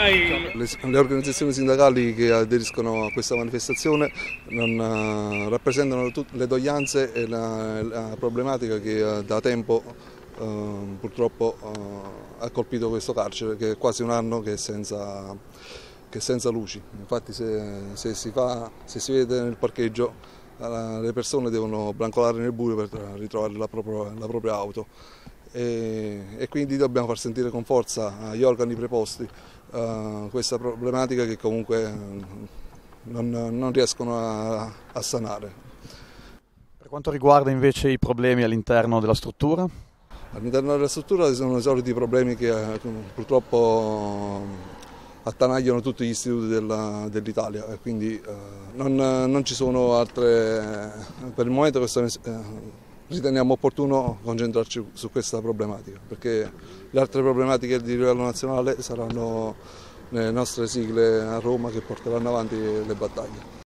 Le organizzazioni sindacali che aderiscono a questa manifestazione non rappresentano tutte le doglianze e la problematica che da tempo purtroppo ha colpito questo carcere, che è quasi un anno che è senza luci. Infatti se si vede nel parcheggio le persone devono brancolare nel buio per ritrovare la propria auto. E quindi dobbiamo far sentire con forza agli organi preposti questa problematica che comunque non riescono a sanare. Per quanto riguarda invece i problemi all'interno della struttura? All'interno della struttura ci sono i soliti problemi che purtroppo attanagliano tutti gli istituti dell'Italia, e quindi non ci sono altre, per il momento riteniamo opportuno concentrarci su questa problematica, perché le altre problematiche di livello nazionale saranno le nostre sigle a Roma che porteranno avanti le battaglie.